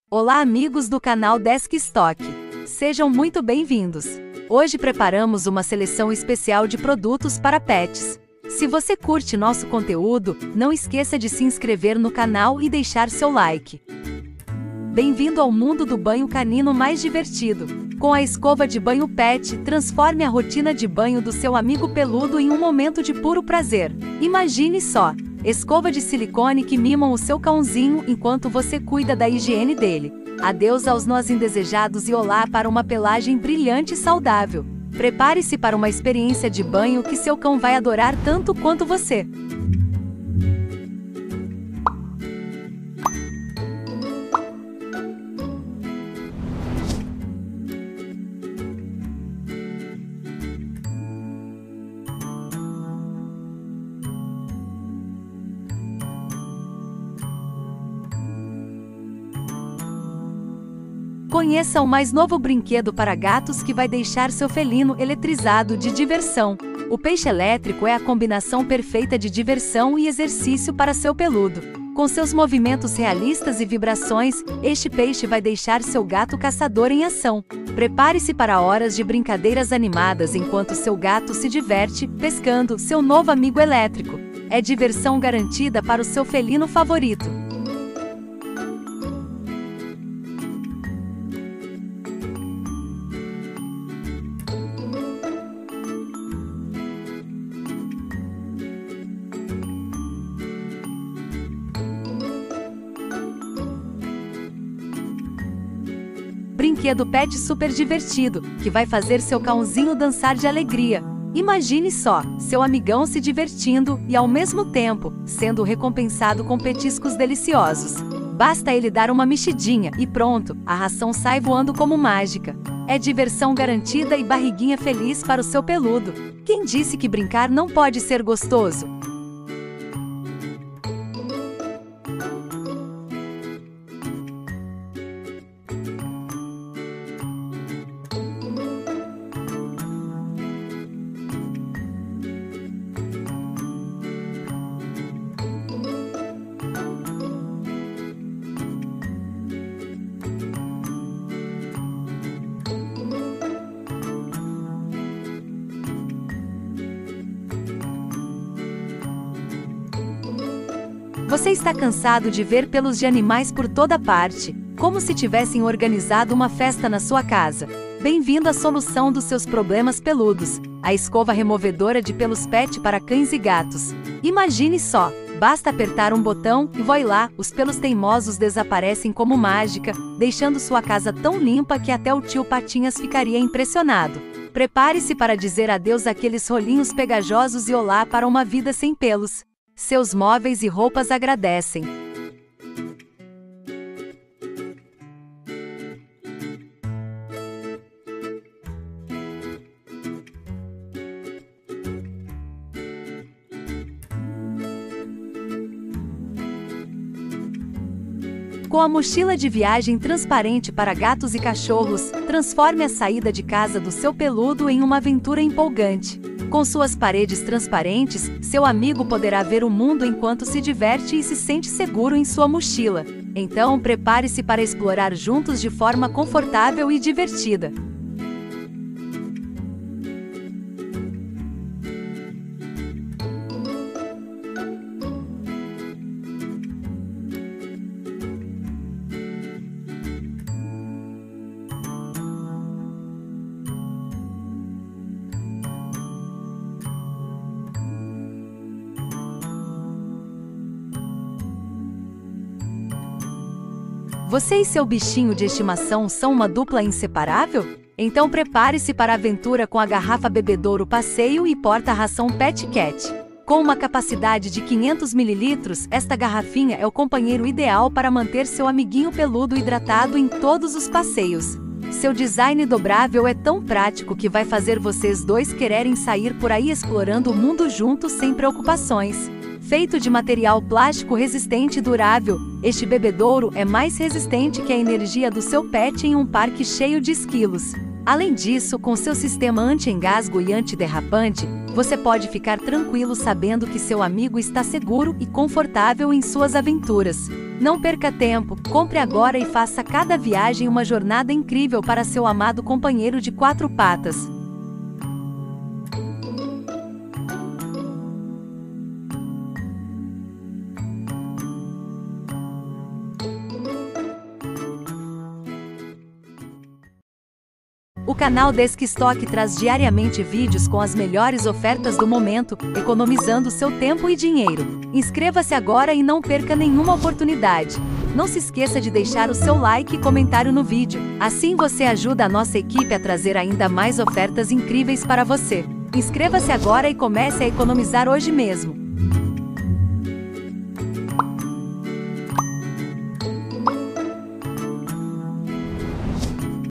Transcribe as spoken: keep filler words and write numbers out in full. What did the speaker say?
Olá amigos do canal Desk Stock. Sejam muito bem-vindos. Hoje preparamos uma seleção especial de produtos para pets. Se você curte nosso conteúdo, não esqueça de se inscrever no canal e deixar seu like. Bem-vindo ao mundo do banho canino mais divertido. Com a escova de banho pet, transforme a rotina de banho do seu amigo peludo em um momento de puro prazer. Imagine só! Escova de silicone que mimam o seu cãozinho enquanto você cuida da higiene dele. Adeus aos nós indesejados e olá para uma pelagem brilhante e saudável. Prepare-se para uma experiência de banho que seu cão vai adorar tanto quanto você. Conheça o mais novo brinquedo para gatos que vai deixar seu felino eletrizado de diversão. O peixe elétrico é a combinação perfeita de diversão e exercício para seu peludo. Com seus movimentos realistas e vibrações, este peixe vai deixar seu gato caçador em ação. Prepare-se para horas de brincadeiras animadas enquanto seu gato se diverte pescando seu novo amigo elétrico. É diversão garantida para o seu felino favorito. Brinquedo pet super divertido, que vai fazer seu cãozinho dançar de alegria. Imagine só, seu amigão se divertindo e ao mesmo tempo, sendo recompensado com petiscos deliciosos. Basta ele dar uma mexidinha e pronto, a ração sai voando como mágica. É diversão garantida e barriguinha feliz para o seu peludo. Quem disse que brincar não pode ser gostoso? Você está cansado de ver pelos de animais por toda parte, como se tivessem organizado uma festa na sua casa? Bem-vindo à solução dos seus problemas peludos, a escova removedora de pelos pet para cães e gatos. Imagine só, basta apertar um botão e voilá, os pelos teimosos desaparecem como mágica, deixando sua casa tão limpa que até o tio Patinhas ficaria impressionado. Prepare-se para dizer adeus àqueles rolinhos pegajosos e olá para uma vida sem pelos. Seus móveis e roupas agradecem. Com a mochila de viagem transparente para gatos e cachorros, transforme a saída de casa do seu peludo em uma aventura empolgante. Com suas paredes transparentes, seu amigo poderá ver o mundo enquanto se diverte e se sente seguro em sua mochila. Então, prepare-se para explorar juntos de forma confortável e divertida. Você e seu bichinho de estimação são uma dupla inseparável? Então prepare-se para a aventura com a garrafa bebedouro passeio e porta-ração Pet Cat. Com uma capacidade de quinhentos mililitros, esta garrafinha é o companheiro ideal para manter seu amiguinho peludo hidratado em todos os passeios. Seu design dobrável é tão prático que vai fazer vocês dois quererem sair por aí explorando o mundo juntos sem preocupações. Feito de material plástico resistente e durável, este bebedouro é mais resistente que a energia do seu pet em um parque cheio de esquilos. Além disso, com seu sistema anti-engasgo e antiderrapante, você pode ficar tranquilo sabendo que seu amigo está seguro e confortável em suas aventuras. Não perca tempo, compre agora e faça cada viagem uma jornada incrível para seu amado companheiro de quatro patas. O canal Desk Stock traz diariamente vídeos com as melhores ofertas do momento, economizando seu tempo e dinheiro. Inscreva-se agora e não perca nenhuma oportunidade. Não se esqueça de deixar o seu like e comentário no vídeo. Assim você ajuda a nossa equipe a trazer ainda mais ofertas incríveis para você. Inscreva-se agora e comece a economizar hoje mesmo.